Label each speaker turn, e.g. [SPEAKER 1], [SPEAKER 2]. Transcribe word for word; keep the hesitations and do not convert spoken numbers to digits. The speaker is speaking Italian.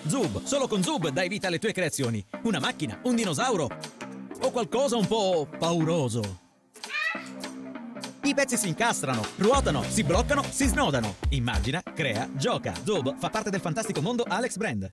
[SPEAKER 1] Zoob, solo con Zoob dai vita alle tue creazioni. Una macchina, un dinosauro o qualcosa un po' pauroso. I pezzi si incastrano, ruotano, si bloccano, si snodano. Immagina, crea, gioca. Zoob fa parte del fantastico mondo Alex Brand.